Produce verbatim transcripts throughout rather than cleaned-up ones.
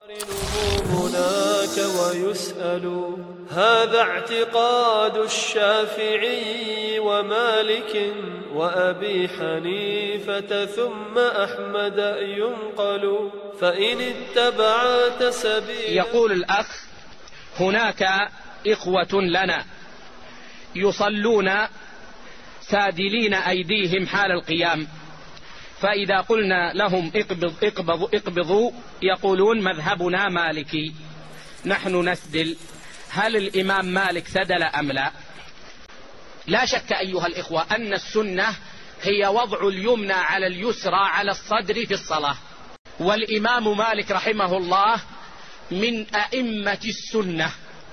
هناك ويسأل. هذا اعتقاد الشافعي ومالك وأبي حنيفة ثم أحمد ينقل، فإن اتبعت سبيل. يقول الأخ: هناك إخوة لنا يصلون سادلين أيديهم حال القيام، فإذا قلنا لهم اقبض اقبض اقبضوا يقولون مذهبنا مالكي، نحن نسدل، هل الإمام مالك سدل أم لا؟ لا شك أيها الإخوة أن السنة هي وضع اليمنى على اليسرى على الصدر في الصلاة، والإمام مالك رحمه الله من أئمة السنة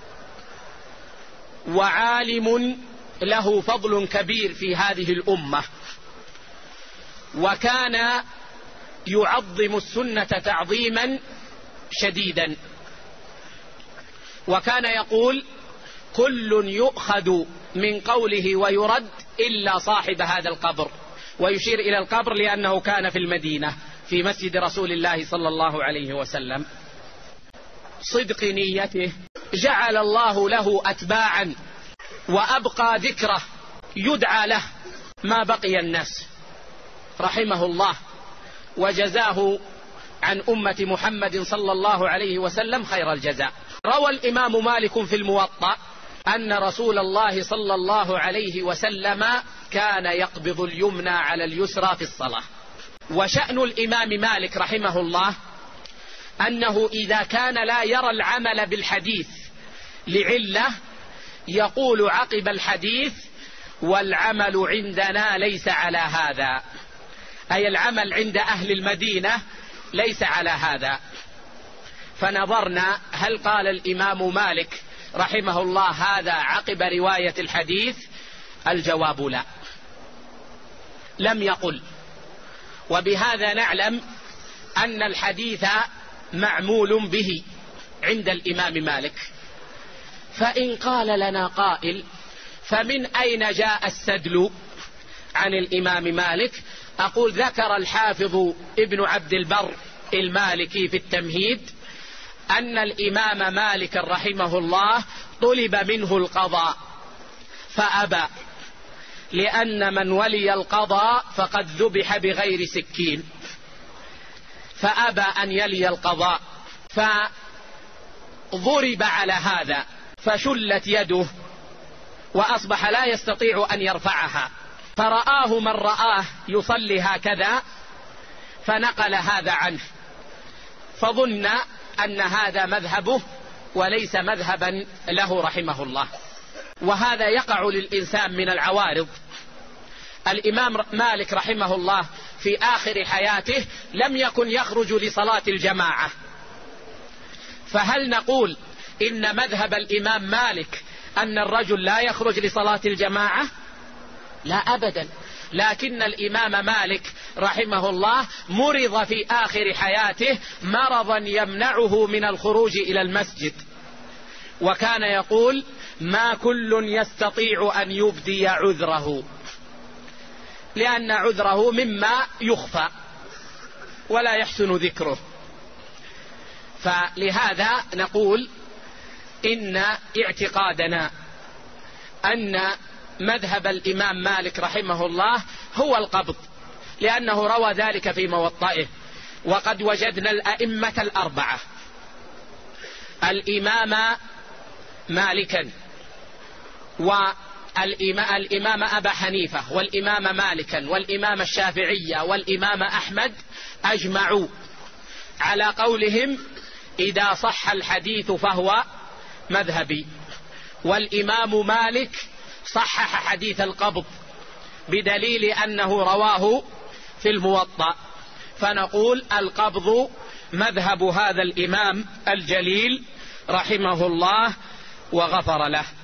وعالم له فضل كبير في هذه الأمة، وكان يعظم السنة تعظيما شديدا، وكان يقول: كل يؤخذ من قوله ويرد إلا صاحب هذا القبر، ويشير إلى القبر لأنه كان في المدينة في مسجد رسول الله صلى الله عليه وسلم. صدق نيته جعل الله له أتباعا وأبقى ذكره يدعى له ما بقي الناس رحمه الله، وجزاه عن أمة محمد صلى الله عليه وسلم خير الجزاء. روى الإمام مالك في الموطأ أن رسول الله صلى الله عليه وسلم كان يقبض اليمنى على اليسرى في الصلاة. وشأن الإمام مالك رحمه الله أنه إذا كان لا يرى العمل بالحديث لعلة يقول عقب الحديث: والعمل عندنا ليس على هذا، أي العمل عند أهل المدينة ليس على هذا. فنظرنا هل قال الإمام مالك رحمه الله هذا عقب رواية الحديث؟ الجواب لا، لم يقل. وبهذا نعلم أن الحديث معمول به عند الإمام مالك. فإن قال لنا قائل: فمن أين جاء السدل عن الإمام مالك؟ أقول: ذكر الحافظ ابن عبد البر المالكي في التمهيد أن الإمام مالك رحمه الله طلب منه القضاء فأبى، لأن من ولي القضاء فقد ذبح بغير سكين، فأبى أن يلي القضاء، فضرب على هذا فشلت يده وأصبح لا يستطيع أن يرفعها، فرآه من رآه يصلي هكذا فنقل هذا عنه، فظن أن هذا مذهبه وليس مذهبا له رحمه الله. وهذا يقع للإنسان من العوارض. الإمام مالك رحمه الله في آخر حياته لم يكن يخرج لصلاة الجماعة، فهل نقول إن مذهب الإمام مالك أن الرجل لا يخرج لصلاة الجماعة؟ لا أبدا، لكن الإمام مالك رحمه الله مرض في آخر حياته مرضا يمنعه من الخروج إلى المسجد، وكان يقول: ما كل يستطيع أن يبدي عذره، لأن عذره مما يخفى ولا يحسن ذكره. فلهذا نقول إن اعتقادنا أن مذهب الإمام مالك رحمه الله هو القبض، لأنه روى ذلك في موطئه. وقد وجدنا الأئمة الأربعة، الإمام مالكا والإمام أبا حنيفة والإمام مالكا والإمام الشافعي والإمام أحمد، أجمعوا على قولهم: إذا صح الحديث فهو مذهبي. والإمام مالك صحح حديث القبض بدليل أنه رواه في الموطأ، فنقول القبض مذهب هذا الإمام الجليل رحمه الله وغفر له.